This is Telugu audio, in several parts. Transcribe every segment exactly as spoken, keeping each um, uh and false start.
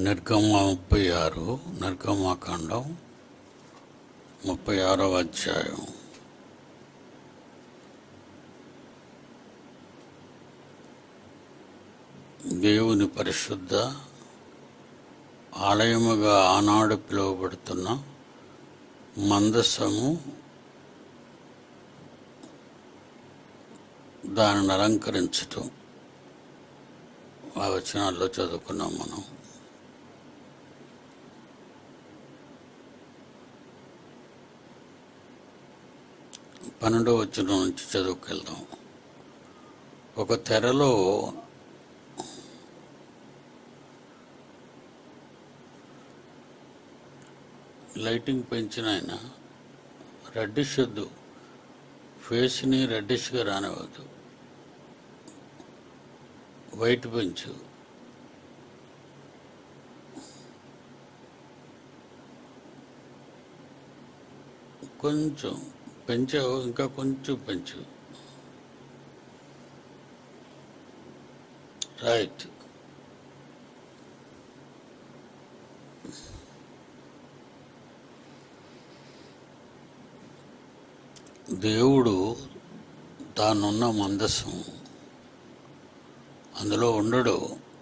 నిర్గమ ముప్పై ఆరు నిర్గమాకాండం ముప్పై ఆరవ అధ్యాయం. దేవుని పరిశుద్ధ ఆలయముగా ఆనాడు పిలువబడుతున్న మందసము దానిని అలంకరించటం ఆ వచనాల్లో చదువుకున్నాం మనం. పన్నెండో వచనం నుంచి చదువుకెళ్దాం. ఒక తెరలో లైటింగ్ పెంచిన ఆయన రెడ్డిష్ వద్దు, ఫేస్ని రెడ్డిష్గా రానివ్వద్దు, వైట్ పెంచు. కొంచెం పెంచావు, ఇంకా కొంచెం పెంచు. రైట్. దేవుడు తానున్న మందసం అందులో ఉండడు.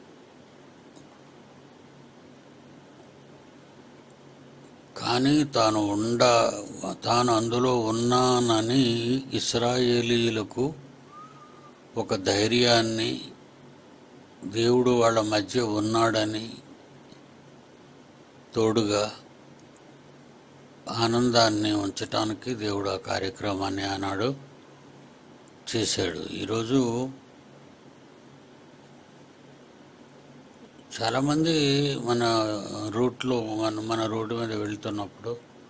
కానీ తాను ఉండ తాను అందులో ఉన్నానని ఇశ్రాయేలీయులకు ఒక ధైర్యాన్ని, దేవుడు వాళ్ళ మధ్య ఉన్నాడని తోడుగా ఆనందాన్ని ఉంచటానికి దేవుడు ఆ కార్యక్రమాన్ని ఆనాడు చేశాడు. ఈరోజు చాలామంది మన రూట్లో మన మన రోడ్డు మీద వెళ్తున్నప్పుడు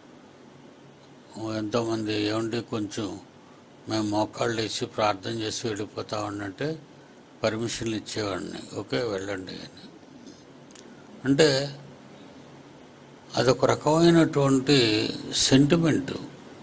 ఎంతోమంది ఏమంటే కొంచెం మేము మోకాళ్ళు వేసి ప్రార్థన చేసి వెళ్ళిపోతామంటే పర్మిషన్లు ఇచ్చేవాడిని. ఓకే వెళ్ళండి అని. అంటే అదొక రకమైనటువంటి సెంటిమెంటు.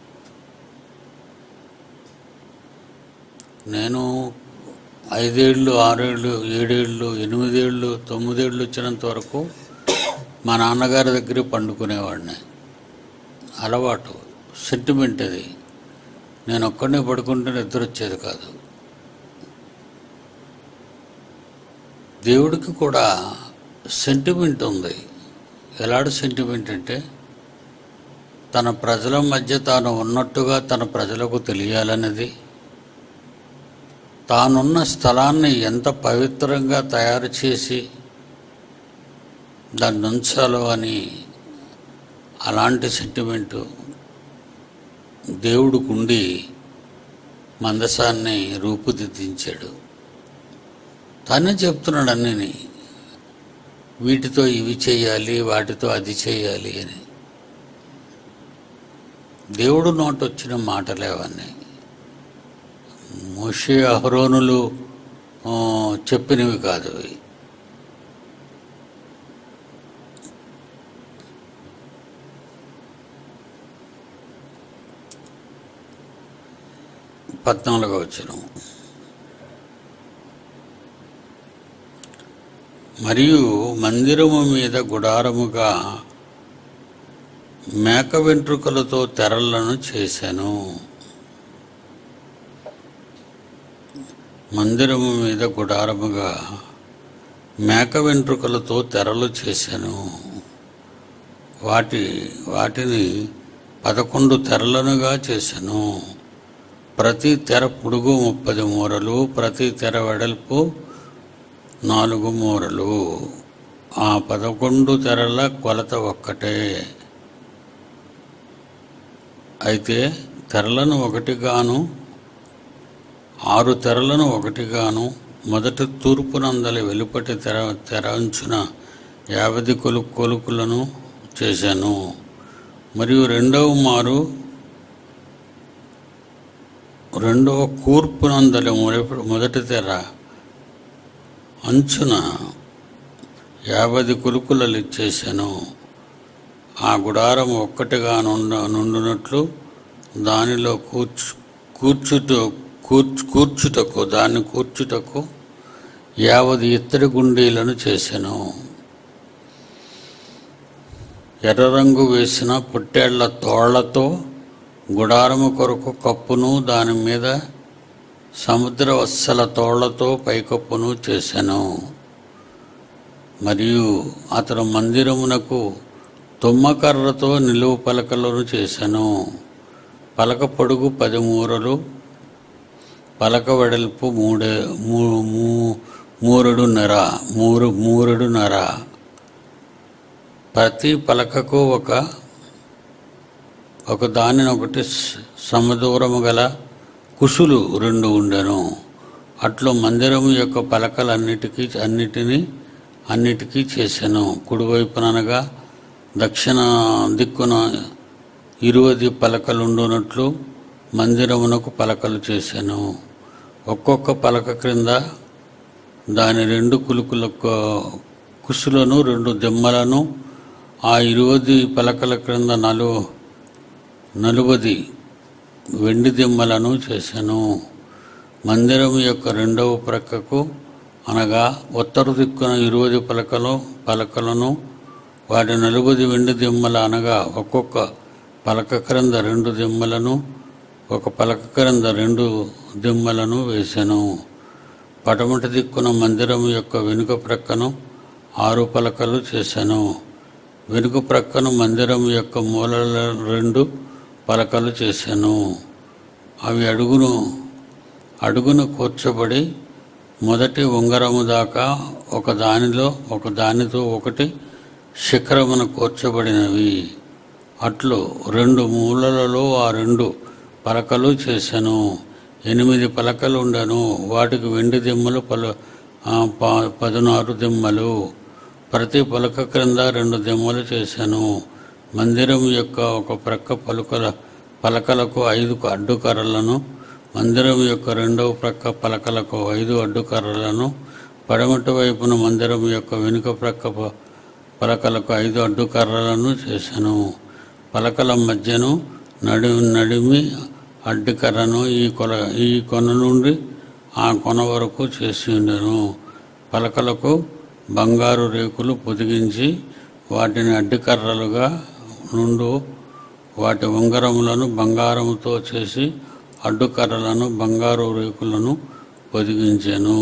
నేను ఐదేళ్ళు, ఆరేళ్ళు, ఏడేళ్ళు, ఎనిమిదేళ్ళు, తొమ్మిదేళ్ళు వచ్చినంత వరకు మా నాన్నగారి దగ్గరే పండుకునేవాడిని. అలవాటు, సెంటిమెంట్ అది. నేను ఒక్కడనే పడుకుంటే నిద్ర వచ్చేది కాదు. దేవుడికి కూడా సెంటిమెంట్ ఉంది. ఎలాంటి సెంటిమెంట్ అంటే తన ప్రజల మధ్య తాను ఉన్నట్టుగా తన ప్రజలకు తెలియాలనేది, తానున్న స్థలాన్ని ఎంత పవిత్రంగా తయారు చేసి దాన్ని ఉంచాలో అని అలాంటి సెంటిమెంటు దేవుడికి ఉండి మందసాన్ని రూపుదిద్దించాడు. తానే చెప్తున్నాడు అన్నీని, వీటితో ఇవి చేయాలి, వాటితో అది చేయాలి అని. దేవుడు నోట వచ్చిన మాటలేవన్నీ మోషే అహరోనులు చెప్పినవి కాదు. పద్నాలుగో వచనం. మరియు మందిరము మీద గుడారముగా మేక వెంట్రుకలతో తెరలను చేశాను. మందిరము మీద గుడారముగా మేక వెంట్రుకలతో తెరలు చేశాను. వాటి వాటిని పదకొండు తెరలనుగా చేశాను. ప్రతి తెర పొడుగు ముప్పది మూరలు, ప్రతి తెర వెడల్పు నాలుగు మూరలు. ఆ పదకొండు తెరల కొలత ఒక్కటే. అయితే తెరలను ఒకటిగాను, ఆరు తెరలను ఒకటిగాను, మొదటి తూర్పునందలి వెలుపటి తెర తెర అంచున యాభై కొలు కొలుకులను చేశాను. మరియు రెండవ మారు రెండవ కూర్పునందలి మొదటి తెర అంచున యాభై కొలుకులు చేశాను. ఆ గుడారం ఒక్కటిగా నుండ నుండునట్లు దానిలో కూర్చు కూర్చుట కూర్చు కూర్చుటకు దాన్ని కూర్చుటకు యావది ఇత్తడి గుండీలను చేశాను. ఎర్ర రంగు వేసిన పొట్టేళ్ల తోళ్లతో గుడారము కొరకు కప్పును, దాని మీద సముద్ర వత్సల తోళ్లతో పైకప్పును చేసెను. మరియు అతడు మందిరమునకు తుమ్మకర్రతో నిలువు పలకలను చేసెను. పలక పొడుగు పది మూరలు, పలక వెడల్పు మూడే మూరెడున్నర మూరు మూరెడున్నర ప్రతి పలకకు ఒక ఒక దానినొకటి సమదూరము గల కుసులు రెండు ఉండెను. అట్లు మందిరము యొక్క పలకలన్నిటికీ అన్నిటినీ అన్నిటికీ చేసెను. కుడివైపుననగా దక్షిణ దిక్కున ఇరువది పలకలుండునట్లు మందిరమునకు పలకలు చేసెను. ఒక్కొక్క పలక క్రింద దాని రెండు కులుకుల కుసులను, రెండు దిమ్మలను, ఆ ఇరువది పలకల క్రింద నలు నలువది వెండి దిమ్మలను చేసెను. మందిరం యొక్క రెండవ ప్రక్కకు అనగా ఉత్తర దిక్కున ఇరువది పలకలు పలకలను, వాటి నలువది వెండి దిమ్మల అనగా ఒక్కొక్క పలక క్రింద రెండు దిమ్మలను, ఒక పలక క్రింద రెండు దిమ్మలను వేసెను. పడమటి దిక్కున మందిరం యొక్క వెనుక ప్రక్కను ఆరు పలకలు చేసెను. వెనుక ప్రక్కను మందిరం యొక్క మూలల రెండు పలకలు చేసెను. అవి అడుగును అడుగును కూర్చబడి మొదటి ఉంగరము దాకా ఒక దానిలో ఒక దానితో ఒకటి శిఖరమున కూర్చబడినవి. అట్లు రెండు మూలలలో ఆ రెండు పలకలు చేసెను. ఎనిమిది పలకలు ఉండెను. వాటికి వెండి దిమ్మలు పలు పదునారు దిమ్మలు. ప్రతి పలక క్రింద రెండు దిమ్మలు చేసెను. మందిరం యొక్క ఒక ప్రక్క పలుకల పలకలకు ఐదు అడ్డుకర్రలను, మందిరం యొక్క రెండవ ప్రక్క పలకలకు ఐదు అడ్డుకర్రలను, పడమటి వైపున మందిరం యొక్క వెనుక ప్రక్క పలకలకు ఐదు అడ్డుకర్రలను చేసెను. పలకల మధ్యను నడి నడిమి అడ్డుకర్రను ఈ కొల ఈ కొన నుండి ఆ కొన వరకు చేసి ఉండెను. పలకలకు బంగారు రేకులు పొదిగించి వాటిని అడ్డుకర్రలుగా నుండు, వాటి ఉంగరములను బంగారముతో చేసి అడ్డుకర్రలను బంగారు రేకులను పొదిగించెను.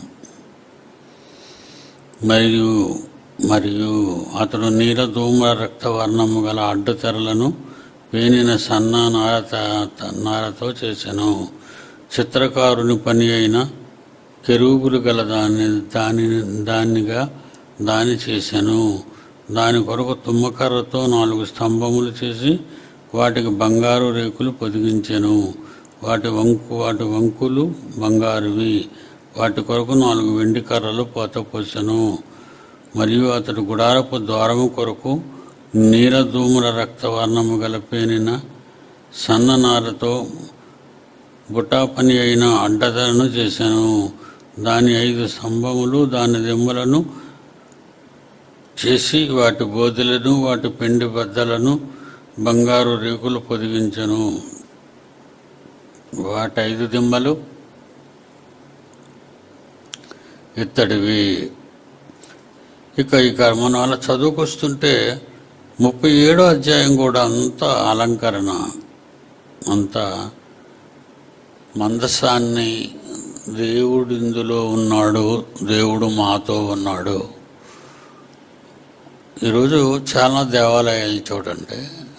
మరియు మరియు అతడు నీల ధూమ్ర రక్తవర్ణము గల అడ్డుతెరలను పేనిన సన్న నార నారతో చేసెను. చిత్రకారుని పని అయిన కెరూబులు గల దాన్ని దాని దానిగా దాని చేసెను. దాని కొరకు తుమ్మకర్రతో నాలుగు స్తంభములు చేసి వాటికి బంగారు రేకులు పొదిగించెను. వాటి వంకు వాటి వంకులు బంగారువి. వాటి కొరకు నాలుగు వెండి కర్రలు పోతపోసెను. మరియు అతడు గుడారపు ద్వారము కొరకు నీలధూమ్ర రక్తవర్ణము గల పేనిన సన్ననారతో బుటా పని అయిన అడ్డతలను చేశాను. దాని ఐదు స్తంభములు దాని దిమ్మలను చేసి వాటి బోధులను వాటి పెండి బద్దలను బంగారు రేకులు పొదిగించెను. వాటి ఐదు దిమ్మలు ఇత్తడివి. ఇక ఇక మనం అలా చదువుకొస్తుంటే ముప్పై ఏడో అధ్యాయం కూడా అంతా అలంకరణ, అంతా మందసాన్ని దేవుడు ఇందులో ఉన్నాడు, దేవుడు మాతో ఉన్నాడు. ఈరోజు చాలా దేవాలయాలు చూడండి,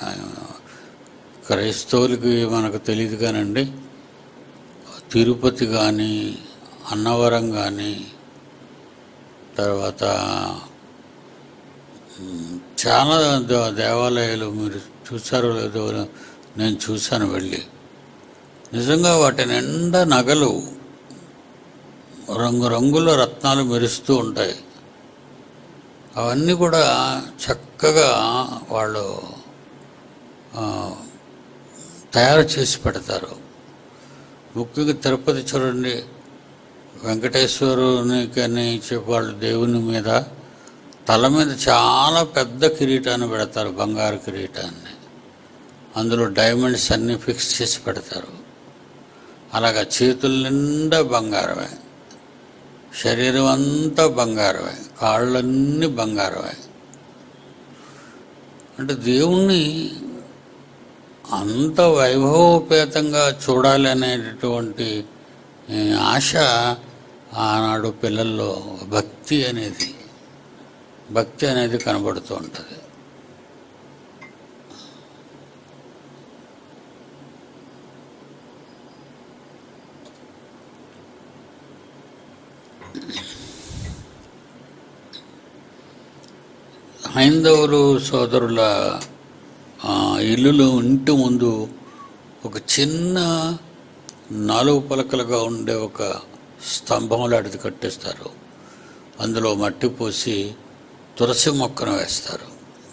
క్రైస్తవులకి మనకు తెలియదు కానండి, తిరుపతి కానీ అన్నవరం కానీ తర్వాత చాలా దేవాలయాలు మీరు చూసారో లేదో నేను చూశాను వెళ్ళి. నిజంగా వాటి నిండా నగలు, రంగురంగుల రత్నాలు మెరుస్తూ ఉంటాయి. అవన్నీ కూడా చక్కగా వాళ్ళు తయారు చేసి పెడతారు. ముఖ్యంగా తిరుపతి చూడండి, వెంకటేశ్వరునికి అని చెప్పేవాళ్ళు దేవుని మీద తల మీద చాలా పెద్ద కిరీటాన్ని పెడతారు, బంగారు కిరీటాన్ని. అందులో డైమండ్స్ అన్నీ ఫిక్స్ చేసి పెడతారు. అలాగా చేతుల నిండా బంగారమే, శరీరం అంతా బంగారమే, కాళ్ళన్నీ బంగారమే. అంటే దేవుణ్ణి అంత వైభవోపేతంగా చూడాలి అనేటటువంటి ఆశ ఆనాడు పిల్లల్లో భక్తి అనేది భక్తి అనేది కనబడుతూ ఉంటుంది. హైందవులు సోదరుల ఇల్లులు ఇంటి ముందు ఒక చిన్న నాలుగు పలకలుగా ఉండే ఒక స్తంభం లాంటిది కట్టేస్తారు. అందులో మట్టి పోసి తులసి మొక్కను వేస్తారు.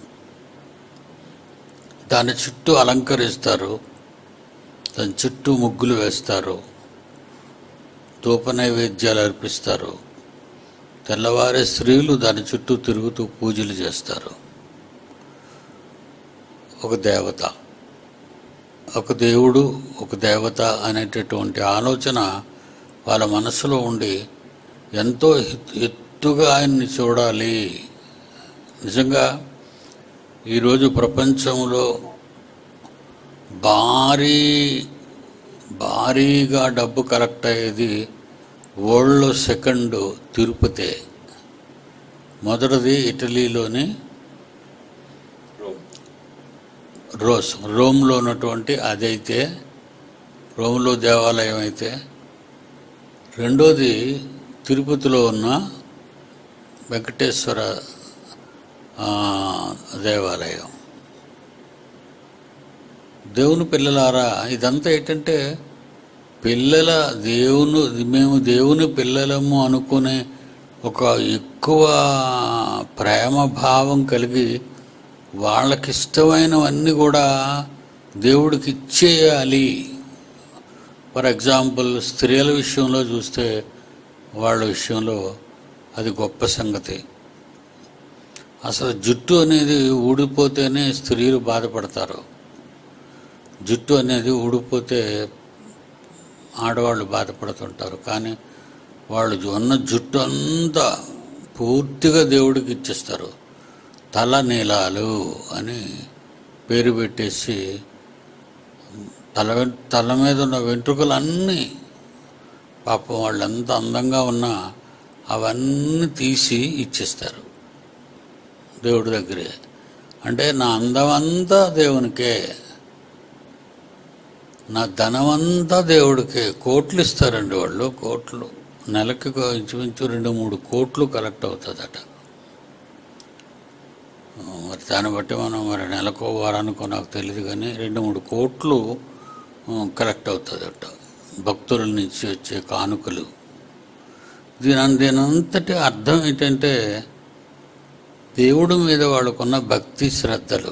దాని చుట్టూ అలంకరిస్తారు. దాని చుట్టూ ముగ్గులు వేస్తారు. ధూప నైవేద్యాలు అర్పిస్తారు. తెల్లవారే స్త్రీలు దాని చుట్టూ తిరుగుతూ పూజలు చేస్తారు. ఒక దేవత, ఒక దేవుడు, ఒక దేవత అనేటటువంటి ఆలోచన వాళ్ళ మనసులో ఉండి ఎంతో ఎత్తుగా ఆయన్ని చూడాలి. నిజంగా ఈరోజు ప్రపంచంలో భారీ భారీగా డబ్బు కలెక్ట్ అయ్యేది వరల్డ్లో సెకండ్ తిరుపతి. మొదటిది ఇటలీలోని రోస్ రోమ్లో ఉన్నటువంటి అదైతే రోమ్లో దేవాలయం అయితే, రెండోది తిరుపతిలో ఉన్న వెంకటేశ్వర దేవాలయం. దేవుని పిల్లలారా, ఇదంతా ఏంటంటే పిల్లల దేవుని మేము దేవుని పిల్లలము అనుకునే ఒక ఎక్కువ ప్రేమ భావం కలిగి వాళ్ళకిష్టమైనవన్నీ కూడా దేవుడికి ఇచ్చేయాలి. ఫర్ ఎగ్జాంపుల్ స్త్రీల విషయంలో చూస్తే వాళ్ళ విషయంలో అది గొప్ప సంగతి. అసలు జుట్టు అనేది ఊడిపోతేనే స్త్రీలు బాధపడతారు. జుట్టు అనేది ఊడిపోతే ఆడవాళ్ళు బాధపడుతుంటారు. కానీ వాళ్ళు ఉన్న జుట్టు అంతా పూర్తిగా దేవుడికి ఇచ్చేస్తారు. తల నీలాలు అని పేరు పెట్టేసి తల తల మీద ఉన్న వెంట్రుకలన్నీ పాపం వాళ్ళు ఎంత అందంగా ఉన్నా అవన్నీ తీసి ఇచ్చేస్తారు దేవుడి దగ్గరే. అంటే నా అందం అంతా దేవునికే, నా ధనమంతా దేవుడికే. కోట్లు ఇస్తారండి వాళ్ళు. కోట్లు నెలకి ఇంచుమించు రెండు మూడు కోట్లు కలెక్ట్ అవుతుందట. మరి దాన్ని బట్టి మనం మరి నెలకో వారానికో నాకు తెలియదు, కానీ రెండు మూడు కోట్లు కలెక్ట్ అవుతుందట భక్తుల నుంచి వచ్చే కానుకలు. దీని దీనంతటి అర్థం ఏంటంటే దేవుడి మీద వాళ్ళకున్న భక్తి శ్రద్ధలు.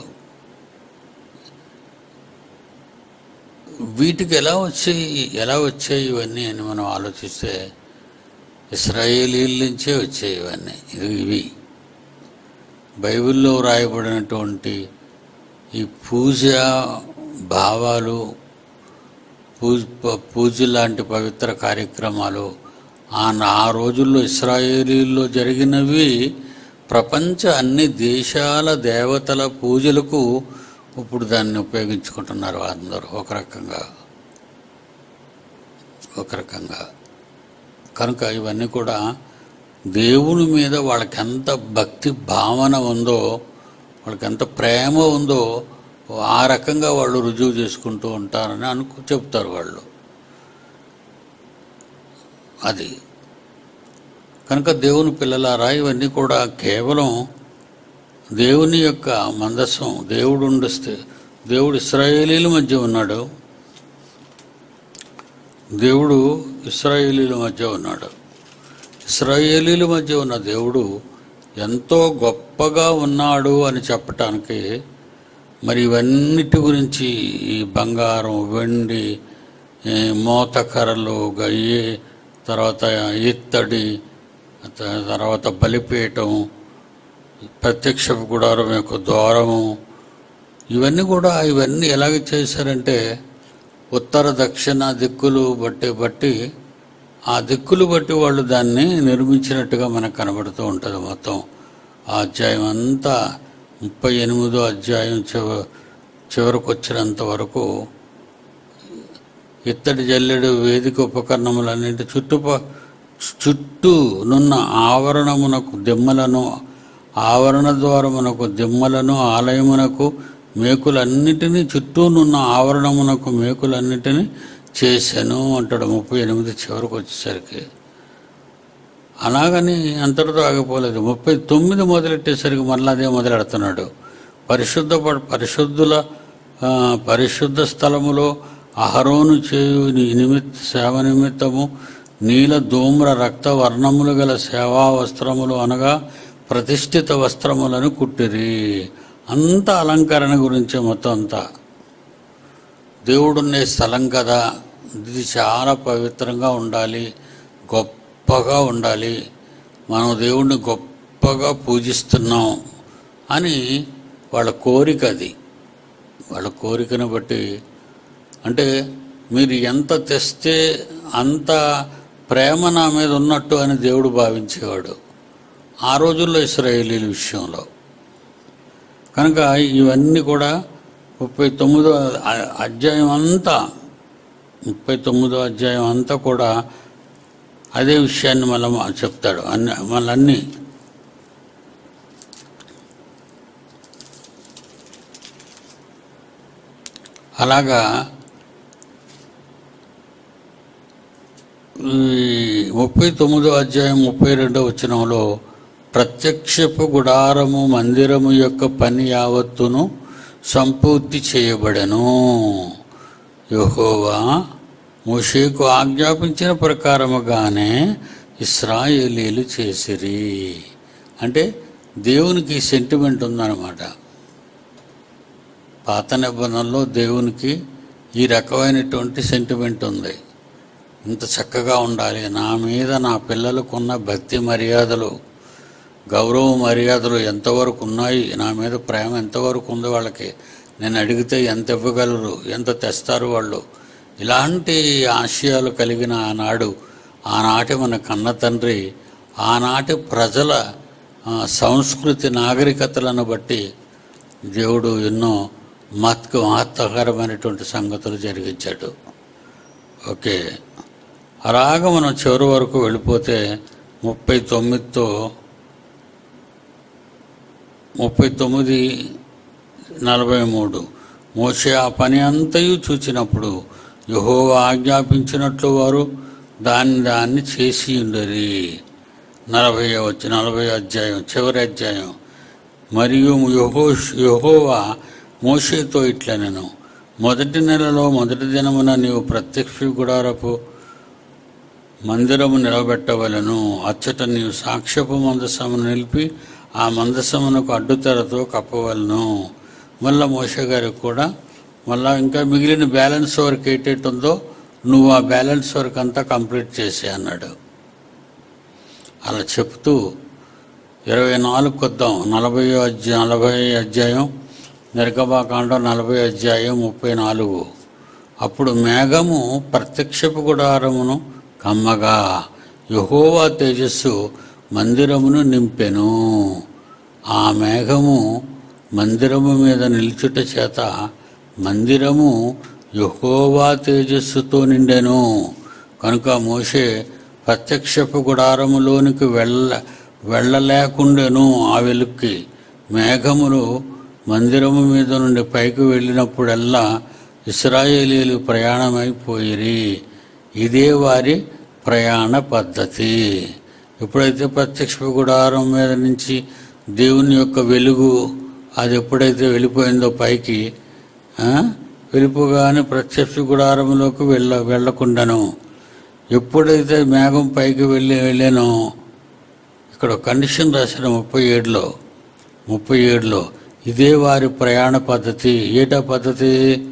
వీటికి ఎలా వచ్చాయి ఎలా వచ్చాయి ఇవన్నీ అని మనం ఆలోచిస్తే ఇశ్రాయేలీల నుంచే వచ్చాయి ఇవన్నీ. ఇది ఇవి బైబిల్లో వ్రాయబడినటువంటి ఈ పూజ భావాలు, పూజ పూజ లాంటి పవిత్ర కార్యక్రమాలు ఆ ఆ రోజుల్లో ఇశ్రాయేలీల్లో జరిగినవి ప్రపంచ అన్ని దేశాల దేవతల పూజలకు ఇప్పుడు దాన్ని ఉపయోగించుకుంటున్నారు అందరూ ఒక రకంగా ఒక రకంగా కనుక ఇవన్నీ కూడా దేవుని మీద వాళ్ళకి ఎంత భక్తి భావన ఉందో, వాళ్ళకి ఎంత ప్రేమ ఉందో ఆ రకంగా వాళ్ళు రుజువు చేసుకుంటూ ఉంటారని అనుకు చెప్తారు వాళ్ళు. అది కనుక దేవుని పిల్లలారా, ఇవన్నీ కూడా కేవలం దేవుని యొక్క మందస్సం. దేవుడు ఉండిస్తే దేవుడు ఇశ్రాయేలీల మధ్య ఉన్నాడు. దేవుడు ఇశ్రాయేలీల మధ్య ఉన్నాడు. ఇశ్రాయేలీల మధ్య ఉన్న దేవుడు ఎంతో గొప్పగా ఉన్నాడు అని చెప్పటానికి మరి ఇవన్నిటి గురించి ఈ బంగారం, వెండి, మోతకర్రలు, గయ్యి, తర్వాత ఇత్తడి, తర్వాత బలిపీఠం, ప్రత్యక్ష గుడారం యొక్క ద్వారము, ఇవన్నీ కూడా ఇవన్నీ ఎలాగ చేశారంటే ఉత్తర దక్షిణ దిక్కులు బట్టి బట్టి ఆ దిక్కులు బట్టి వాళ్ళు దాన్ని నిర్మించినట్టుగా మనకు కనబడుతూ ఉంటుంది. మొత్తం ఆ అధ్యాయం అంతా ముప్పై ఎనిమిదో అధ్యాయం చివ చివరికి వచ్చినంత వరకు ఇత్తడి జల్లెడు వేదిక ఉపకరణములన్నింటి చుట్టుప చుట్టూనున్న ఆవరణమునకు దిమ్మలను, ఆవరణ ద్వారమునకు దిమ్మలను, ఆలయమునకు మేకులన్నిటినీ, చుట్టూనున్న ఆవరణమునకు మేకులన్నిటినీ చేశాను అంటాడు ముప్పై ఎనిమిది చివరికి వచ్చేసరికి. అలాగని అంతటితో ఆగిపోలేదు. ముప్పై తొమ్మిది మొదలెట్టేసరికి మళ్ళీ అదే మొదలెడుతున్నాడు. పరిశుద్ధ పరిశుద్ధుల పరిశుద్ధ స్థలములో అహరోను చేయు నిమిత్త సేవ నిమిత్తము నీల ధూమ్ర రక్త వర్ణములు గల సేవా వస్త్రములు అనగా ప్రతిష్ఠిత వస్త్రములను కుట్టిరి. అంత అలంకరణ గురించి మొత్తం అంతా. దేవుడున్నే స్థలం కదా, ఇది చాలా పవిత్రంగా ఉండాలి, గొప్పగా ఉండాలి, మనం దేవుణ్ణి గొప్పగా పూజిస్తున్నాం అని వాళ్ళ కోరిక. అది వాళ్ళ కోరికను బట్టి, అంటే మీరు ఎంత తెస్తే అంత ప్రేమ నా మీద ఉన్నట్టు అని దేవుడు భావించేవాడు ఆ రోజుల్లో ఇశ్రాయేలీల విషయంలో. కనుక ఇవన్నీ కూడా ముప్పై తొమ్మిదో అధ్యాయం అంతా ముప్పై తొమ్మిదో అధ్యాయం అంతా కూడా అదే విషయాన్ని మళ్ళీ చెప్తాడు. అన్ని మళ్ళీ అన్నీ అలాగా ఈ ముప్పై తొమ్మిదో అధ్యాయం ముప్పై రెండో వచనంలో ప్రత్యక్షపు గుడారము మందిరము యొక్క పని యావత్తును సంపూర్తి చేయబడెను. యెహోవా మోషేకు ఆజ్ఞాపించిన ప్రకారముగానే ఇశ్రాయేలీలు చేసిరి. అంటే దేవునికి సెంటిమెంట్ ఉందన్నమాట. పాత నిబంధనలో దేవునికి ఈ రకమైనటువంటి సెంటిమెంట్ ఉంది. ఇంత చక్కగా ఉండాలి, నా మీద నా పిల్లలకున్న భక్తి మర్యాదలు, గౌరవ మర్యాదలు ఎంతవరకు ఉన్నాయి, నా మీద ప్రేమ ఎంతవరకు ఉంది వాళ్ళకి, నేను అడిగితే ఎంత ఇవ్వగలరు, ఎంత తెస్తారు వాళ్ళు, ఇలాంటి ఆశయాలు కలిగిన ఆనాడు ఆనాటి మన కన్న తండ్రి ఆనాటి ప్రజల సంస్కృతి నాగరికతలను బట్టి దేవుడు ఎన్నో మహత్వ మహత్తకరమైనటువంటి సంగతులు జరిగించాడు. ఓకే, అలాగ మనం చివరి వరకు వెళ్ళిపోతే ముప్పై తొమ్మిదితో ముప్పై తొమ్మిది నలభై మూడు మోషే ఆ పని అంతయు చూచినప్పుడు యెహోవా ఆజ్ఞాపించినట్లు వారు దాన్ని దాన్ని చేసి ఉండరి. నలభై వచ్చి నలభై అధ్యాయం చివరి అధ్యాయం. మరియు యెహో యెహోవా మోషేతో ఇట్లనెను, మొదటి నెలలో మొదటి దినమున నీవు ప్రత్యక్ష గుడారపు మందిరము నిలబెట్టవలను. అచ్చట నీవు సాక్ష్యపు మందసమును నిలిపి ఆ మందసమునకు అడ్డుతెరతో కప్పవలను. మళ్ళీ మోషే గారికి కూడా మళ్ళీ ఇంకా మిగిలిన బ్యాలెన్స్ వర్క్ ఏటేటుందో నువ్వు ఆ బ్యాలెన్స్ వర్క్ అంతా కంప్లీట్ చేసే అన్నాడు. అలా చెప్తూ ఇరవై నాలుగు కొద్దాం. నలభై అధ్యాయం నలభై అధ్యాయం నిర్గమాకాండం నలభై అధ్యాయం ముప్పై నాలుగు. అప్పుడు మేఘము ప్రత్యక్షపు గుడారమును కమ్మగా యెహోవా తేజస్సు మందిరమును నింపెను. ఆ మేఘము మందిరము మీద నిల్చుట చేత మందిరము యెహోవా తేజస్సుతో నిండెను. కనుక మోషే ప్రత్యక్షపు గుడారములోనికి వెళ్ళ వెళ్ళలేకుండెను. ఆ వెలుక్కి మేఘములు మందిరము మీద నుండి పైకి వెళ్ళినప్పుడల్లా ఇశ్రాయేలీలు ప్రయాణమైపోయిరి. ఇదే వారి ప్రయాణ పద్ధతి. ఎప్పుడైతే ప్రత్యక్ష గుడారం మీద నుంచి దేవుని యొక్క వెలుగు అది ఎప్పుడైతే వెళ్ళిపోయిందో పైకి, వెళ్ళిపోగానే ప్రత్యక్ష గుడారంలోకి వెళ్ళ వెళ్ళకుండాను ఎప్పుడైతే మేఘం పైకి వెళ్ళి వెళ్ళానో ఇక్కడ కండిషన్ రాసిన ముప్పై ఏడులో ముప్పై ఏడులో ఇదే వారి ప్రయాణ పద్ధతి. ఏటా పద్ధతి?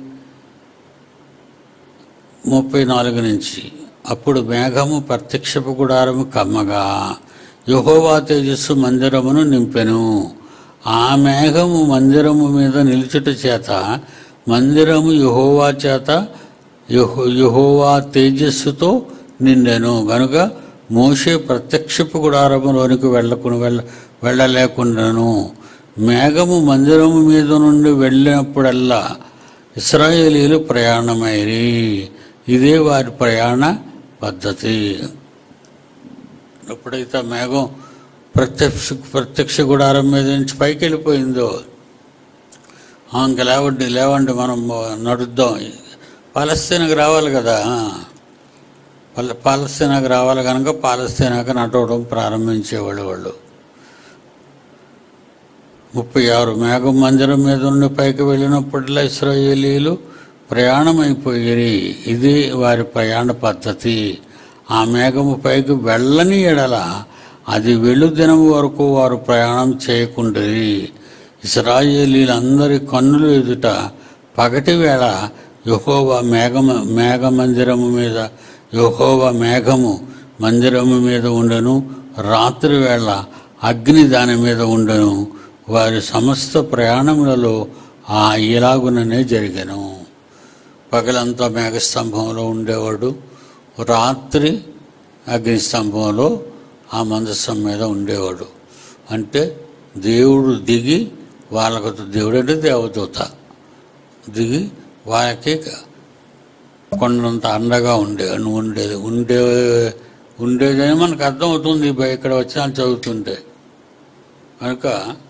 ముప్పై నాలుగు నుంచి. అప్పుడు మేఘము ప్రత్యక్షపు గుడారము కమ్మగా యెహోవా తేజస్సు మందిరమును నింపెను. ఆ మేఘము మందిరము మీద నిలుచుట చేత మందిరము యెహోవా చేత యెహో యెహోవా తేజస్సుతో నిండెను. గనుక మోషే ప్రత్యక్షపు గుడారములోనికి వెళ్ళకుండా వెళ్ళ వెళ్ళలేకుండాను మేఘము మందిరము మీద నుండి వెళ్ళినప్పుడల్లా ఇశ్రాయేలీయులు ప్రయాణమైరి. ఇదే వారి ప్రయాణ పద్ధతి. ఎప్పుడైతే మేఘం ప్రత్యక్ష ప్రత్యక్ష గుడారం మీద నుంచి పైకి వెళ్ళిపోయిందో, ఇంక లేవండి లేవండి మనం నడుద్దాం, పాలస్తీనాకు రావాలి కదా, పల పాలస్తీనాకు రావాలి కనుక పాలస్తీనాకు నడవడం ప్రారంభించేవాళ్ళు వాళ్ళు. ముప్పై ఆరు మేఘం మందిరం మీద నుండి పైకి వెళ్ళినప్పటిలా ఇశ్రాయేలీయులు ప్రయాణం అయిపోయి, ఇది వారి ప్రయాణ పద్ధతి. ఆ మేఘము పైకి వెళ్ళని ఎడల అది వెళ్ళు దినం వరకు వారు ప్రయాణం చేయకుండాలి. ఇశ్రాయేలీలందరి కన్నులు ఎదుట పగటి వేళ యెహోవా మేఘము మేఘ మందిరము మీద యెహోవా మేఘము మందిరము మీద ఉండెను, రాత్రి వేళ అగ్ని దాని మీద ఉండెను. వారి సమస్త ప్రయాణములలో ఆ ఇలాగుననే జరిగెను. పగలంతా మేఘస్తంభంలో ఉండేవాడు, రాత్రి అగ్నిస్తంభంలో ఆ మందసం మీద ఉండేవాడు. అంటే దేవుడు దిగి వాళ్ళకు, దేవుడు అంటే దేవదూత దిగి వాళ్ళకి కొండంత అండగా ఉండే ఉండేది ఉండే ఉండేదని మనకు అర్థమవుతుంది ఇక్కడ వచ్చి చదువుతుంటే. కనుక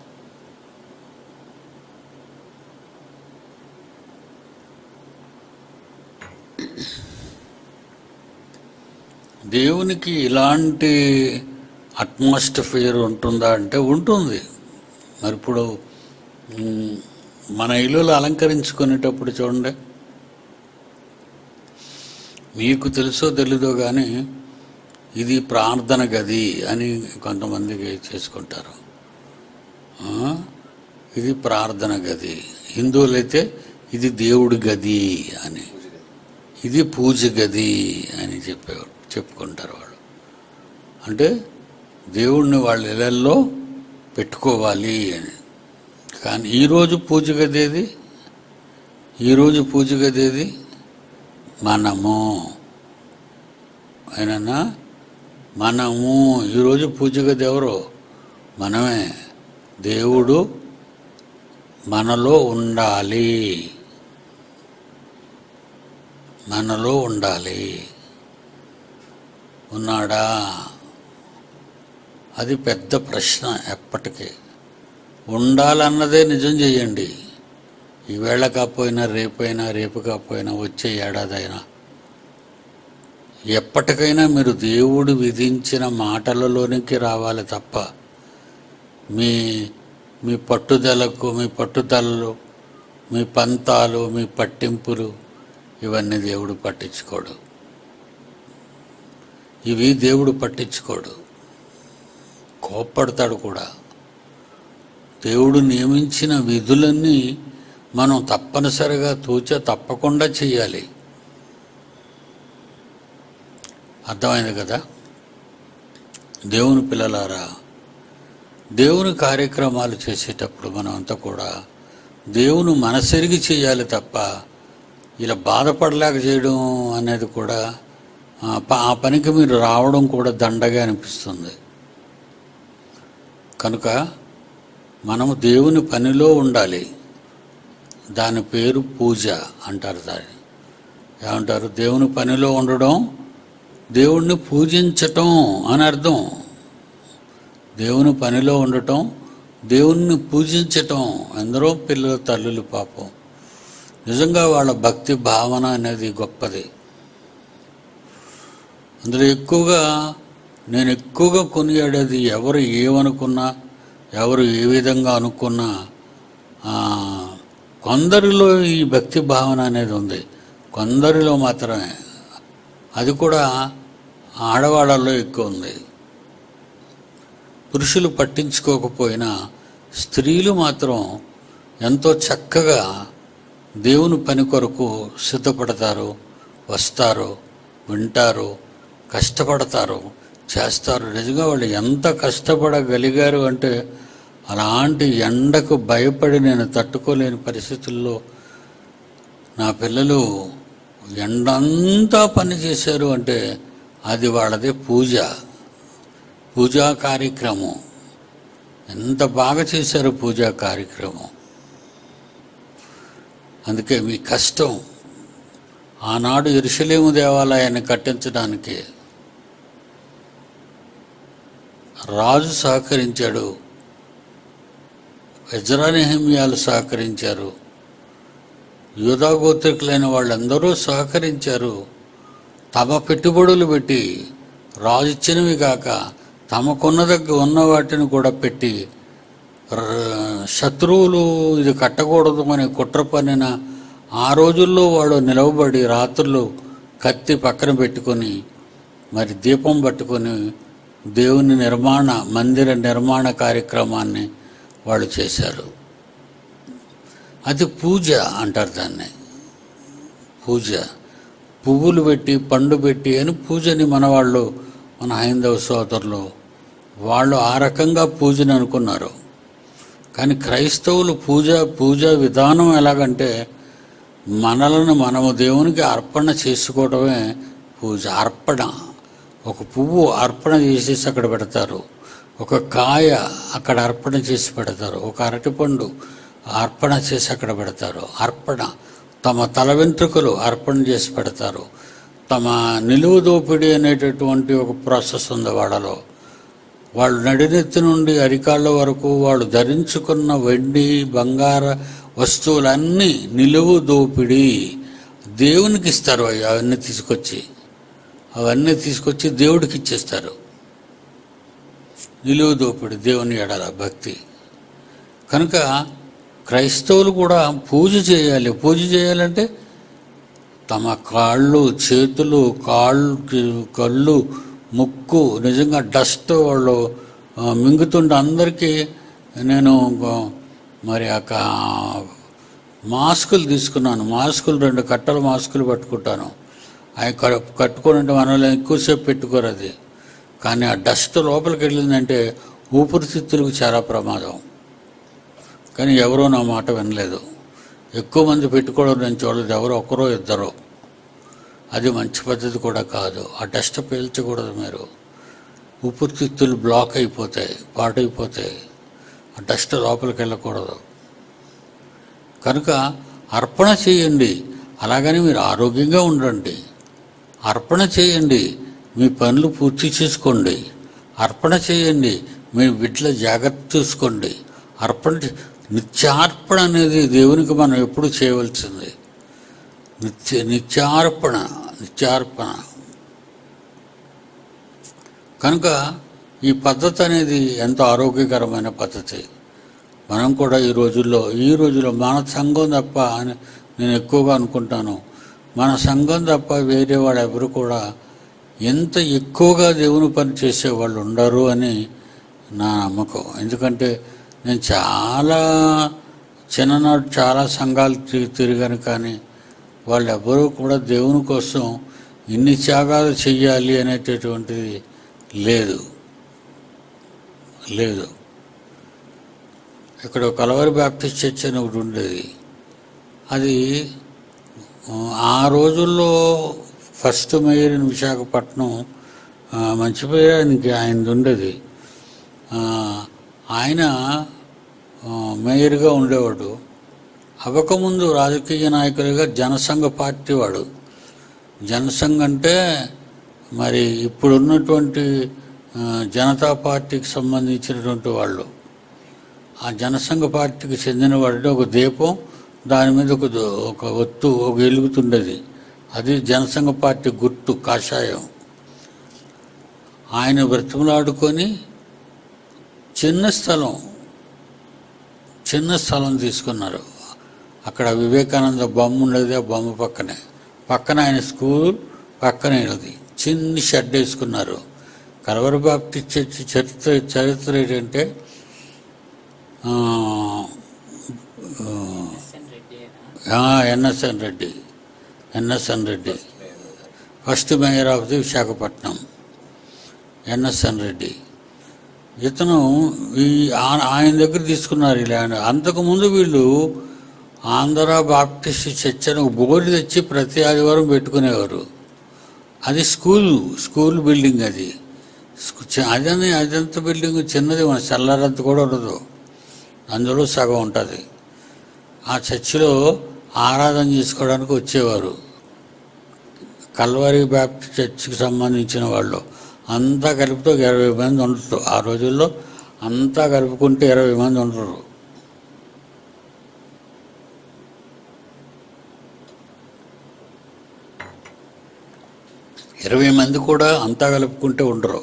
దేవునికి ఇలాంటి అట్మాస్ఫియర్ ఉంటుందా అంటే ఉంటుంది. మరి ఇప్పుడు మన ఇల్లులు అలంకరించుకునేటప్పుడు చూడండి, మీకు తెలుసో తెలీదో కానీ ఇది ప్రార్థన గది అని కొంతమందికి చేసుకుంటారు. ఇది ప్రార్థన గది. హిందువులైతే ఇది దేవుడి గది అని, ఇది పూజ గది అని చెప్పేవాడు చెప్పుకుంటారు వాళ్ళు. అంటే దేవుడిని వాళ్ళ ఇళ్ళల్లో పెట్టుకోవాలి అని. కానీ ఈరోజు పూజ గదేది, ఈరోజు పూజ గదేది మనము. అయినా మనము ఈరోజు పూజ గది ఎవరు? మనమే. దేవుడు మనలో ఉండాలి, మనలో ఉండాలి. ఉన్నాడా? అది పెద్ద ప్రశ్న. ఎప్పటికీ ఉండాలన్నదే నిజం చేయండి. ఈవేళ కాకపోయినా రేపైనా, రేపు కాకపోయినా వచ్చే ఏడాదైనా, ఎప్పటికైనా మీరు దేవుడు విధించిన మాటలలోనికి రావాలి తప్ప మీ మీ పట్టుదలకు, మీ పట్టుదలలు, మీ పంతాలు, మీ పట్టింపులు ఇవన్నీ దేవుడు పట్టించుకోడు. ఇవి దేవుడు పట్టించుకోడు, కోప్పడతాడు కూడా. దేవుడు నియమించిన విధులన్నీ మనం తప్పనిసరిగా తూచ తప్పకుండా చేయాలి. అర్థమైంది కదా? దేవుని పిల్లలారా, దేవుని కార్యక్రమాలు చేసేటప్పుడు మనం అంతా కూడా దేవుని మనసెరిగి చేయాలి తప్ప ఇలా బాధపడలేక చేయడం అనేది కూడా, ఆ పనికి మీరు రావడం కూడా దండగా అనిపిస్తుంది. కనుక మనము దేవుని పనిలో ఉండాలి. దాని పేరు పూజ అంటారు. దాన్ని ఏమంటారు? దేవుని పనిలో ఉండడం, దేవుణ్ణి పూజించటం అని అర్థం. దేవుని పనిలో ఉండటం, దేవుణ్ణి పూజించటం. ఎందరో పిల్లల తల్లులు పాపం నిజంగా వాళ్ళ భక్తి భావన అనేది గొప్పది. అందులో ఎక్కువగా నేను ఎక్కువగా కొనియాడేది, ఎవరు ఏమనుకున్నా, ఎవరు ఏ విధంగా అనుకున్నా, కొందరిలో ఈ భక్తి భావన అనేది ఉంది, కొందరిలో మాత్రమే. అది కూడా ఆడవాళ్ళలో ఎక్కువ ఉంది. పురుషులు పట్టించుకోకపోయినా స్త్రీలు మాత్రం ఎంతో చక్కగా దేవుని పని కొరకు సిద్ధపడతారు, వస్తారు, వింటారు, కష్టపడతారు, చేస్తారు. నిజంగా వాళ్ళు ఎంత కష్టపడగలిగారు అంటే, అలాంటి ఎండకు భయపడి నేను తట్టుకోలేని పరిస్థితుల్లో నా పిల్లలు ఎండంతా పని చేశారు అంటే అది వాళ్ళదే పూజ, పూజా కార్యక్రమం. ఎంత బాగా చేశారు పూజా కార్యక్రమం. అందుకే మీ కష్టం ఆనాడు యెరూషలేము దేవాలయాన్ని కట్టించడానికి రాజు సహకరించాడు, ఎజ్రా నెహెమ్యాలు సహకరించారు, యూదా గోత్రికులైన వాళ్ళందరూ సహకరించారు. తమ పెట్టుబడులు పెట్టి రాజు ఇచ్చినవి కాక తమకున్న దగ్గర ఉన్న వాటిని కూడా పెట్టి శత్రువులు ఇది కట్టకూడదు అని కుట్ర పన్నిన ఆ రోజుల్లో వాడు నిలవబడి రాత్రులు కత్తి పక్కన పెట్టుకొని మరి దీపం పట్టుకొని దేవుని నిర్మాణ మందిర నిర్మాణ కార్యక్రమాన్ని వాళ్ళు చేశారు. అది పూజ అంటారు దాన్ని. పూజ పువ్వులు పెట్టి పండు పెట్టి అని పూజని మన వాళ్ళు, మన హైందవ సోదరులు వాళ్ళు ఆ రకంగా పూజని అనుకున్నారు. కానీ క్రైస్తవులు పూజ పూజా విధానం ఎలాగంటే మనలను మనము దేవునికి అర్పణ చేసుకోవడమే పూజ. అర్పణ, ఒక పువ్వు అర్పణ చేసేసి అక్కడ పెడతారు, ఒక కాయ అక్కడ అర్పణ చేసి పెడతారు, ఒక అరటిపండు అర్పణ చేసి అక్కడ పెడతారు. అర్పణ, తమ తల వెంట్రుకలు అర్పణ చేసి పెడతారు. తమ నిలువు దోపిడీ అనేటటువంటి ఒక ప్రాసెస్ ఉంది వాళ్ళలో. వాళ్ళు నడినెత్తి నుండి అరికాళ్ళ వరకు వాళ్ళు ధరించుకున్న వెండి బంగార వస్తువులన్నీ నిలువు దోపిడీ దేవునికి ఇస్తారు. అవన్నీ తీసుకొచ్చి అవన్నీ తీసుకొచ్చి దేవుడికి ఇచ్చేస్తారు. నిలువు దోపిడీ దేవుని ఎడల భక్తి. కనుక క్రైస్తవులు కూడా పూజ చేయాలి. పూజ చేయాలంటే తమ కాళ్ళు చేతులు కాళ్ళు కళ్ళు ముక్కు నిజంగా డస్ట్ వాళ్ళు మింగుతుంటే అందరికీ నేను మరి ఆ మాస్కులు తీసుకున్నాను. మాస్కులు రెండు కట్టలు మాస్కులు పట్టుకుంటాను. అవి కట్టుకోనంటే మనలో ఎక్కువసేపు పెట్టుకోరు అది. కానీ ఆ డస్ట్ లోపలికి వెళ్ళిందంటే ఊపిరితిత్తులకు చాలా ప్రమాదం. కానీ ఎవరో నా మాట వినలేదు. ఎక్కువ మంది పెట్టుకోవడం నేను చూడలేదు, ఎవరో ఒక్కరో ఇద్దరో. అది మంచి పద్ధతి కూడా కాదు. ఆ డస్ట్ పీల్చకూడదు. మీరు ఊపిరితిత్తులు బ్లాక్ అయిపోతాయి, పాడైపోతాయి. ఆ డస్ట్ లోపలికి వెళ్ళకూడదు. కనుక అర్పణ చేయండి. అలాగని మీరు ఆరోగ్యంగా ఉండండి. అర్పణ చేయండి, మీ పనులు పూర్తి చేసుకోండి. అర్పణ చేయండి, మీ బిడ్డల జాగ్రత్త చూసుకోండి. అర్పణ నిత్యార్పణ అనేది దేవునికి మనం ఎప్పుడు చేయవలసింది. నిత్య నిత్యార్పణ నిత్యార్పణ కనుక ఈ పద్ధతి అనేది ఎంతో ఆరోగ్యకరమైన పద్ధతి. మనం కూడా ఈ రోజుల్లో ఈ రోజుల్లో మన సంఘం తప్ప అని నేను ఎక్కువగా అనుకుంటాను, మన సంఘం తప్ప వేరే వాళ్ళు ఎవరు కూడా ఎంత ఎక్కువగా దేవుని పని చేసేవాళ్ళు ఉండరు అని నా నమ్మకం. ఎందుకంటే నేను చాలా చిన్ననాడు చాలా సంఘాలు తిరిగి తిరిగాను కానీ వాళ్ళు ఎవరూ కూడా దేవుని కోసం ఇన్ని త్యాగాలు చెయ్యాలి అనేటటువంటిది లేదు లేదు ఇక్కడ కలవరి బాప్టిస్ట్ చర్చ్ అని ఒకటి ఉండేది. అది ఆ రోజుల్లో ఫస్ట్ మేయర్ ఇన్ విశాఖపట్నం మంచిపోయానికి ఆయనది ఉండేది. ఆయన మేయర్గా ఉండేవాడు. అవ్వకముందు రాజకీయ నాయకులుగా జనసంఘ పార్టీ వాడు. జనసంఘ్ అంటే మరి ఇప్పుడున్నటువంటి జనతా పార్టీకి సంబంధించినటువంటి వాళ్ళు. ఆ జనసంఘ పార్టీకి చెందిన వాడిని ఒక దీపం, దాని మీద ఒక ఒక ఒత్తు ఒక వెలుగుతుండేది. అది జనసంఘ పార్టీ గుర్తు కాషాయం. ఆయన బ్రతిమలాడుకొని చిన్న స్థలం చిన్న స్థలం తీసుకున్నారు. అక్కడ వివేకానంద బొమ్మ ఉండేది. ఆ బొమ్మ పక్కనే పక్కన ఆయన స్కూల్ పక్కనే ఉన్నది. చిన్న షెడ్ వేసుకున్నారు. కలవరి బాప్టిస్ట్ చర్చి చరిత్ర చరిత్ర ఏంటంటే NSN Reddy NSN Reddy first mayor of the Visakhapatnam NSN Reddy. ఇతను ఈ ఆయన దగ్గర తీసుకున్నారు ఈ ల్యాండ్. అంతకుముందు వీళ్ళు ఆంధ్ర బాప్టిస్ట్ చర్చ్ అని ఒక బోర్డు తెచ్చి ప్రతి ఆదివారం పెట్టుకునేవారు. అది స్కూల్ స్కూల్ బిల్డింగ్. అది అదని అదంత బిల్డింగ్ చిన్నది, మన చల్లరంత కూడా ఉండదు, అందులో సగం ఉంటుంది. ఆ చర్చిలో ఆరాధన చేసుకోవడానికి వచ్చేవారు కల్వరీ బ్యాప్టిస్ట్ చర్చికి సంబంధించిన వాళ్ళు. అంతా కలిపితే ఒక ఇరవై మంది ఉండరు ఆ రోజుల్లో. అంతా కలుపుకుంటే ఇరవై మంది ఉండరు. ఇరవై మంది కూడా అంతా కలుపుకుంటే ఉండరు.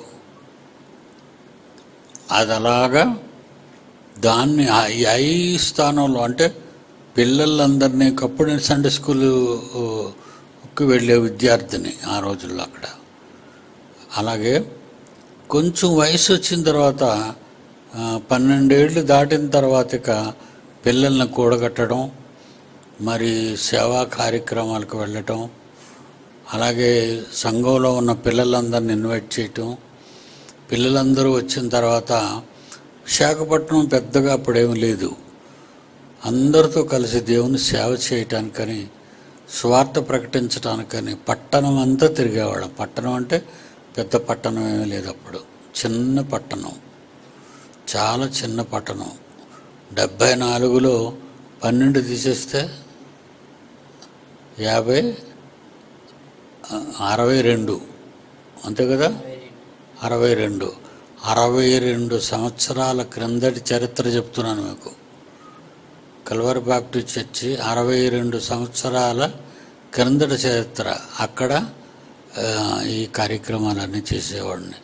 అది అలాగా దాన్ని ఐ స్థానంలో అంటే పిల్లలందరినీ కప్పుడు సండే స్కూలుకి వెళ్ళే విద్యార్థిని ఆ రోజుల్లో అక్కడ. అలాగే కొంచెం వయసు వచ్చిన తర్వాత పన్నెండేళ్ళు దాటిన తర్వాత ఇక పిల్లల్ని కూడగట్టడం, మరి సేవా కార్యక్రమాలకు వెళ్ళటం, అలాగే సంఘంలో ఉన్న పిల్లలందరిని ఇన్వైట్ చేయటం. పిల్లలందరూ వచ్చిన తర్వాత విశాఖపట్నం పెద్దగా అప్పుడేమీ లేదు. అందరితో కలిసి దేవుని సేవ చేయటానికని, స్వార్థ ప్రకటించడానికని పట్టణం అంతా తిరిగేవాళ్ళం. పట్టణం అంటే పెద్ద పట్టణం ఏమీ లేదు అప్పుడు, చిన్న పట్టణం, చాలా చిన్న పట్టణం. డెబ్భై నాలుగులో పన్నెండు తీసేస్తే యాభై అరవై రెండు అంతే కదా, అరవై రెండు అరవై రెండు సంవత్సరాల క్రిందటి చరిత్ర చెప్తున్నాను మీకు. కల్వరీ బాప్టిస్ట్ చర్చి అరవై రెండు సంవత్సరాల క్రిందటి చరిత్ర. అక్కడ ఈ కార్యక్రమాలన్నీ చేసేవాడిని.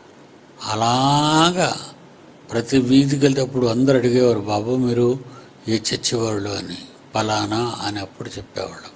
అలాగా ప్రతి వీధికి వెళ్తేప్పుడు అందరు అడిగేవారు, బాబు మీరు ఏ చర్చి వాళ్ళు అని. పలానా అని అప్పుడు చెప్పేవాళ్ళం.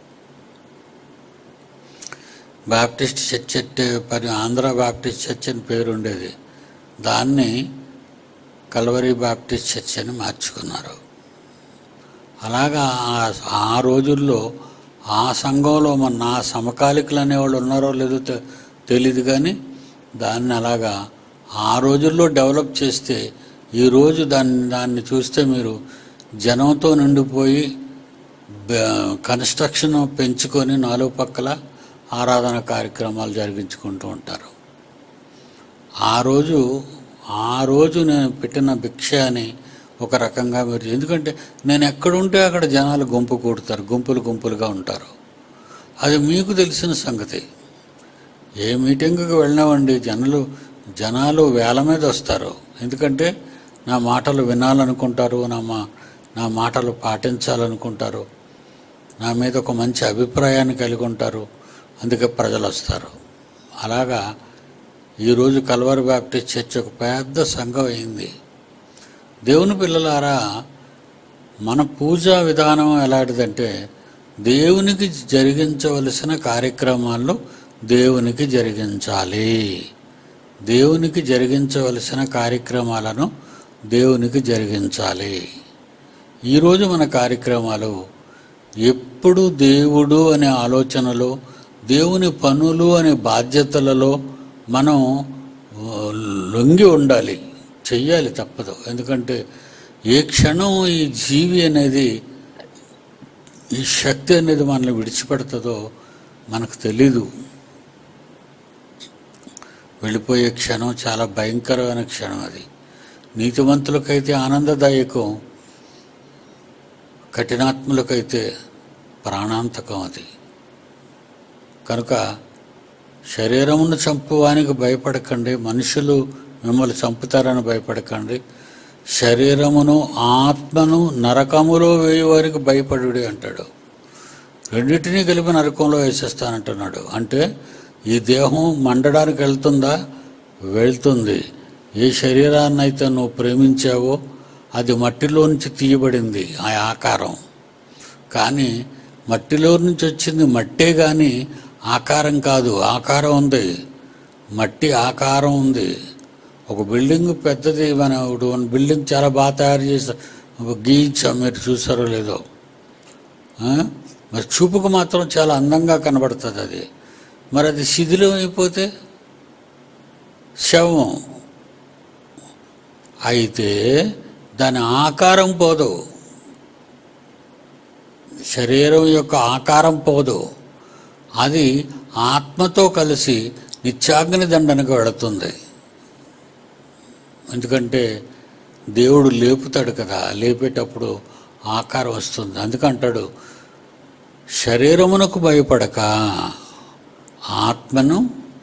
బాప్టిస్ట్ చర్చ్ అంటే పని ఆంధ్ర బాప్టిస్ట్ చర్చ్ అని పేరు ఉండేది, దాన్ని కల్వరీ బాప్టిస్ట్ చర్చ్ అని మార్చుకున్నారు. అలాగా ఆ రోజుల్లో ఆ సంఘంలో మన నా సమకాలికులు అనేవాళ్ళు ఉన్నారో లేదో తెలీదు, కానీ దాన్ని అలాగా ఆ రోజుల్లో డెవలప్ చేస్తే ఈరోజు దాన్ని దాన్ని చూస్తే మీరు జనంతో నిండిపోయి కన్స్ట్రక్షన్ పెంచుకొని నాలుగు పక్కల ఆరాధన కార్యక్రమాలు జరిగించుకుంటూ ఉంటారు. ఆ రోజు ఆ రోజు నేను పెట్టిన భిక్ష అని ఒక రకంగా మీరు, ఎందుకంటే నేను ఎక్కడుంటే అక్కడ జనాలు గుంపు కూడతారు, గుంపులు గుంపులుగా ఉంటారు. అది మీకు తెలిసిన సంగతి. ఏ మీటింగ్కి వెళ్ళినామండి జనాలు జనాలు వేల మీద వస్తారు. ఎందుకంటే నా మాటలు వినాలనుకుంటారు, నా మా నా మాటలు పాటించాలనుకుంటారు, నా మీద ఒక మంచి అభిప్రాయాన్ని కలిగి ఉంటారు, అందుకే ప్రజలు వస్తారు. అలాగా ఈరోజు కల్వరీ బాప్టిస్ట్ చర్చ్ ఒక పెద్ద సంఘం అయింది. దేవుని పిల్లలారా, మన పూజా విధానం ఎలాంటిదంటే దేవునికి జరిగించవలసిన కార్యక్రమాల్లో దేవునికి జరిగించాలి. దేవునికి జరిగించవలసిన కార్యక్రమాలను దేవునికి జరిగించాలి. ఈరోజు మన కార్యక్రమాలు ఎప్పుడు దేవుడు అనే ఆలోచనలో, దేవుని పనులు అనే బాధ్యతలలో మనం లొంగి ఉండాలి, చెయ్యాలి, తప్పదు. ఎందుకంటే ఏ క్షణం ఈ జీవి అనేది, ఈ శక్తి అనేది మనల్ని విడిచిపెడుతుందో మనకు తెలీదు. వెళ్ళిపోయే క్షణం చాలా భయంకరమైన క్షణం. అది నీతిమంతులకైతే ఆనందదాయకం, కఠినాత్ములకైతే ప్రాణాంతకం. అది కనుక శరీరమును చంపువానికి భయపడకండి, మనుషులు మిమ్మల్ని చంపుతారని భయపడకండి. శరీరమును ఆత్మను నరకములో వేయవారికి భయపడుడి అంటాడు. రెండింటినీ కలిపి నరకంలో వేసేస్తానంటున్నాడు. అంటే ఈ దేహం మండడానికి వెళ్తుందా? వెళ్తుంది. ఏ శరీరాన్ని అయితే నువ్వు ప్రేమించావో అది మట్టిలో నుంచి తీయబడింది, ఆ ఆకారం. కానీ మట్టిలో నుంచి వచ్చింది మట్టే, కానీ ఆకారం కాదు. ఆకారం ఉంది, మట్టి ఆకారం ఉంది. ఒక బిల్డింగ్ పెద్దది, మన వన్ బిల్డింగ్ చాలా బాగా తయారు చేసి గీయించాం, మీరు చూసారో లేదో. మరి చూపుకు మాత్రం చాలా అందంగా కనబడుతుంది అది. మరి అది శిథిలం అయిపోతే శవం అయితే దాని ఆకారం పోదు, శరీరం యొక్క ఆకారం పోదు. అది ఆత్మతో కలిసి నిత్యాగ్ని దండనకు వెళుతుంది. ఎందుకంటే దేవుడు లేపుతాడు కదా, లేపేటప్పుడు ఆకారం వస్తుంది. అందుకంటాడు శరీరమునకు భయపడక ఆత్మను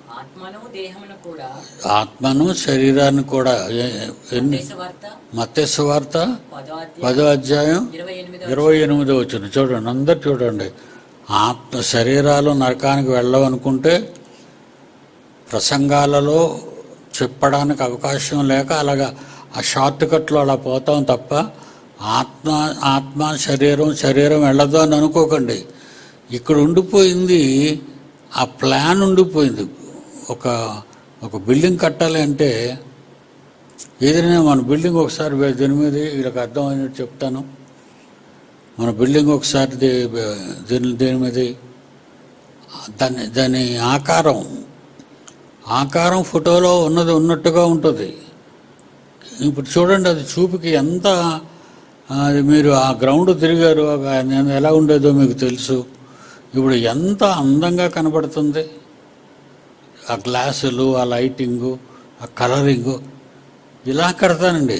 ఆత్మను శరీరాన్ని కూడా. ఎన్ని మత్తయి సువార్త పదో అధ్యాయం ఇరవై ఎనిమిదో వచ్చింది చూడండి, అందరు చూడండి. ఆత్మ శరీరాలు నరకానికి వెళ్ళవనుకుంటే ప్రసంగాలలో చెప్పడానికి అవకాశం లేక అలాగా ఆ షార్ట్ కట్లో అలా పోతాం తప్ప ఆత్మ ఆత్మ శరీరం శరీరం వెళ్ళదు అని అనుకోకండి. ఇక్కడ ఉండిపోయింది ఆ ప్లాన్ ఉండిపోయింది. ఒక ఒక బిల్డింగ్ కట్టాలి అంటే ఏదైనా మన బిల్డింగ్ ఒకసారి దీని మీద వీళ్ళకి అర్థమైనట్టు చెప్తాను. మన బిల్డింగ్ ఒకసారి దీని దేని మీద దాని దాని ఆకారం ఆకారం ఫోటోలో ఉన్నది ఉన్నట్టుగా ఉంటుంది. ఇప్పుడు చూడండి అది చూపుకి ఎంత, అది మీరు ఆ గ్రౌండ్ తిరిగారు నేను ఎలా ఉండేదో మీకు తెలుసు. ఇప్పుడు ఎంత అందంగా కనబడుతుంది ఆ గ్లాసులు, ఆ లైటింగు, ఆ కలరింగు. ఇలా కడతానండి.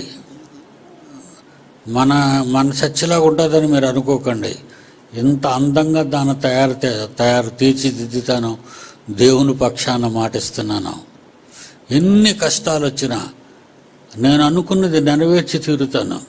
మన మన చర్చిలాగా ఉంటుందని మీరు అనుకోకండి. ఎంత అందంగా దాన్ని తయారు తయారు తీర్చిదిద్దుతాను. దేవుని పక్షాన మాటిస్తున్నాను. ఎన్ని కష్టాలు వచ్చినా నేను అనుకున్నది నెరవేర్చి తీరుతాను.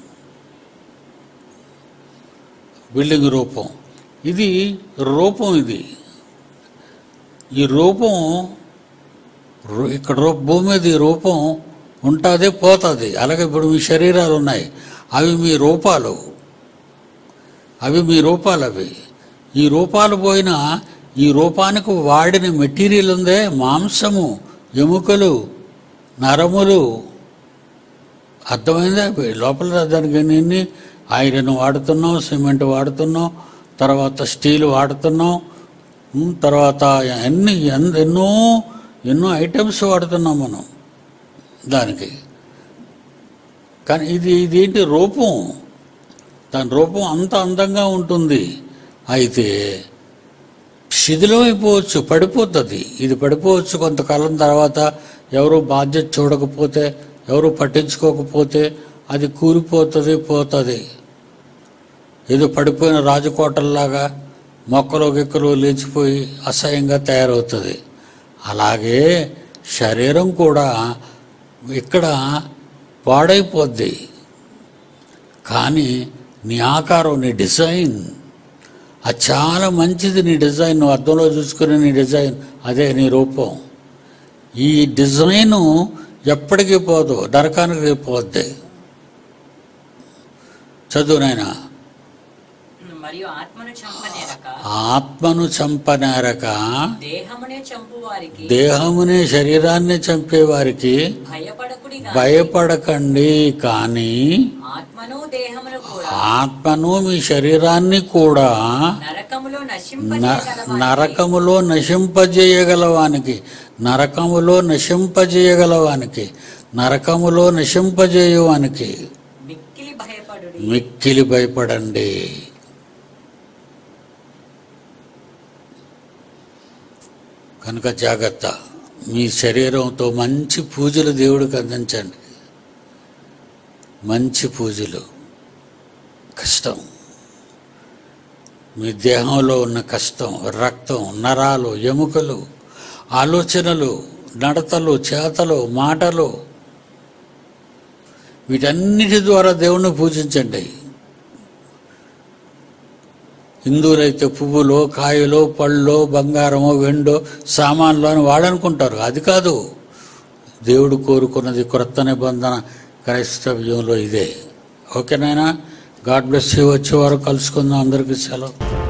బిల్డింగ్ రూపం ఇది, రూపం ఇది. ఈ రూపం ఇక్కడ రూ భూమి మీద ఈ రూపం ఉంటుంది పోతుంది. అలాగే ఇప్పుడు మీ శరీరాలు ఉన్నాయి, అవి మీ రూపాలు, అవి మీ రూపాలు. అవి ఈ రూపాలు పోయినా ఈ రూపానికి వాడిన మెటీరియల్ ఉందే, మాంసము, ఎముకలు, నరములు, అర్థమైందా? లోపల దానికి ఎన్ని ఐరన్ వాడుతున్నాం, సిమెంట్ వాడుతున్నాం, తర్వాత స్టీల్ వాడుతున్నాం, తర్వాత అన్ని ఎన్నో ఎన్నో ఐటమ్స్ వాడుతున్నాం మనం దానికి. కానీ ఇది ఇదేంటి రూపం, దాని రూపం అంత అందంగా ఉంటుంది. అయితే శిథిలం అయిపోవచ్చు, పడిపోతుంది. ఇది పడిపోవచ్చు కొంతకాలం తర్వాత. ఎవరు బాధ్యత చూడకపోతే, ఎవరు పట్టించుకోకపోతే అది కూలిపోతుంది, పోతుంది. ఏదో పడిపోయిన రాజకోటల్లాగా మొక్కలు గిక్కలు లేచిపోయి అసహ్యంగా తయారవుతుంది. అలాగే శరీరం కూడా ఇక్కడ పాడైపోద్ది. కానీ నీ ఆకారం, నీ డిజైన్ అది చాలా మంచిది. నీ డిజైన్ నువ్వు అద్దంలో చూసుకునే నీ డిజైన్ అదే నీ రూపం. ఈ డిజైను ఎప్పటికీ పోదు, నరకానికి పోద్ది. చదువునైనా మరియు ఆత్మను చంపనేరక ఆత్మను చంపనేరక దేహమునే చంపువారికి దేహమునే శరీరాన్ని చంపేవారికి భయపడకుడి భయపడకండి. కానీ ఆత్మను దేహమును కూడా ఆత్మను మీ శరీరాన్ని కూడా నరకములో నశింపజేయగలవానికి నరకములో నశింపజేయగలవానికి నరకములో నశింపజేయగలవానికి నరకములో నశింపజేయవానికి మిక్కిలి భయపడుడి మిక్కిలి భయపడండి. కనుక జాగ్రత్త. మీ శరీరంతో మంచి పూజలు దేవుడికి అందించండి. మంచి పూజలు. కష్టం, మీ దేహంలో ఉన్న కష్టం, రక్తం, నరాలు, ఎముకలు, ఆలోచనలు, నడతలు, చేతలు, మాటలు, వీటన్నిటి ద్వారా దేవుణ్ణి పూజించండి. హిందువులైతే పువ్వులో, కాయలో, పళ్ళో, బంగారమో, వెండో, సామాన్లు అని వాడనుకుంటారు. అది కాదు దేవుడు కోరుకున్నది. క్రొత్త నిబంధన క్రైస్తవ్యంలో ఇదే. ఓకేనైనా? God bless you. వచ్చేవారు కలుసుకుందాం. అందరికీ సెలవు.